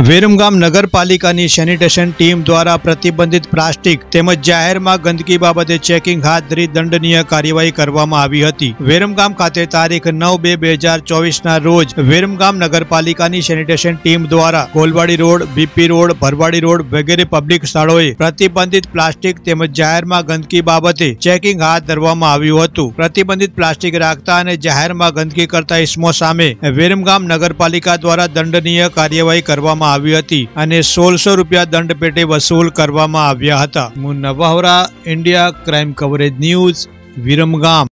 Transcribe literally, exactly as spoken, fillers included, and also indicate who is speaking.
Speaker 1: વિરમગામ નગરપાલિકાની sanitation team દ્વારા પ્રતિબંધિત પ્લાસ્ટિક તેમજ જાહેરમાં ગંદકી બાબતે ચેકિંગ હાથ ધરી દંડનીય કાર્યવાહી કરવામાં આવી હતી। વિરમગામ ખાતે તારીખ નવ બે બે હજાર ચોવીસના રોજ વિરમગામ નગરપાલિકાની સેનિટેશન ટીમ દ્વારા Golwadi road, BP road, Bharwadi road વગેરે પબ્લિક સ્થળોએ પ્રતિબંધિત પ્લાસ્ટિક તેમજ જાહેરમાં ગંદકી બાબતે ચેકિંગ હાથ ધરવામાં આવ્યું હતું। પ્રતિબંધિત પ્લાસ્ટિક રાખતા અને જાહેરમાં ગંદકી કરતા ઇસમો સામે વિરમગામ નગરપાલિકા દ્વારા દંડનીય કાર્યવાહી કરવામાં આવી હતી અને સોળસો રૂપિયા દંડ પેટે વસૂલ કરવામાં આવ્યા હતા। નવા હોરા, India crime coverage news, Viramgam.